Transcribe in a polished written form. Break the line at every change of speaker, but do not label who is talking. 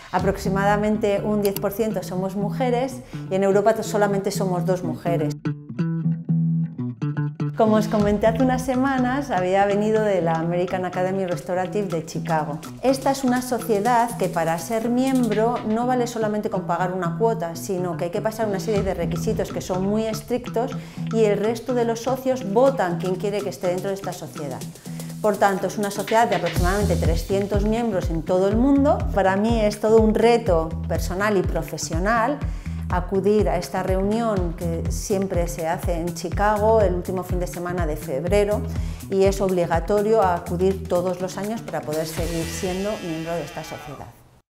Aproximadamente un 10% somos mujeres y en Europa solamente somos 2 mujeres. Como os comenté hace unas semanas, había venido de la American Academy Restorative de Chicago. Esta es una sociedad que para ser miembro no vale solamente con pagar una cuota, sino que hay que pasar una serie de requisitos que son muy estrictos y el resto de los socios votan quién quiere que esté dentro de esta sociedad. Por tanto, es una sociedad de aproximadamente 300 miembros en todo el mundo. Para mí es todo un reto personal y profesional acudir a esta reunión que siempre se hace en Chicago el último fin de semana de febrero y es obligatorio acudir todos los años para poder seguir siendo miembro de esta sociedad.